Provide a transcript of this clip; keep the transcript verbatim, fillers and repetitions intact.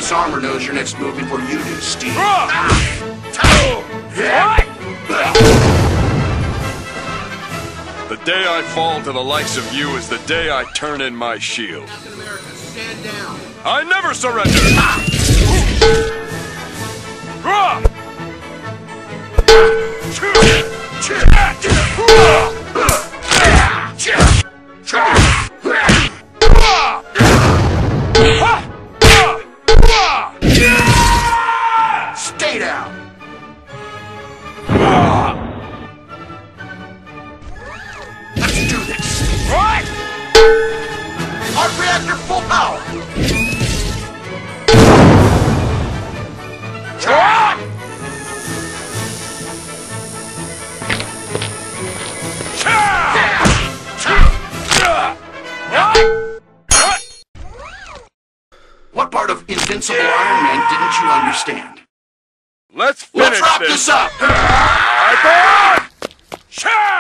This armor knows your next move before you do, Steve. The day I fall to the likes of you is the day I turn in my shield. Captain America, stand down. I never surrender! Stay down. Let's do this. Right! Arc reactor full power. What part of Invincible Iron Man didn't you understand? Let's finish Let's wrap this. this up! I thought!